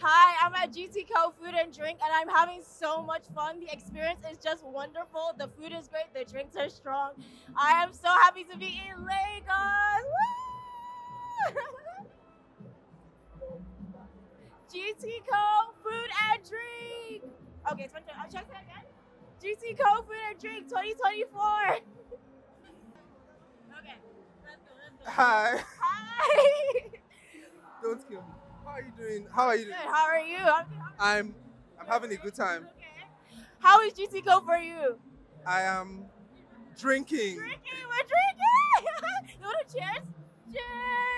Hi, I'm at GT Co Food and Drink, and I'm having so much fun. The experience is just wonderful. The food is great. The drinks are strong. I am so happy to be in Lagos. Woo! GT Co Food and Drink. Okay, I'll check that again. GT Co Food and Drink 2024. Okay, let's go. Hi. Hi. Don't kill me. How are you doing? How are you doing? Good. How are you? I'm having a good time. Okay. How is GT Co for you? I am drinking. Drinking. We're drinking. You want to cheers? Cheers.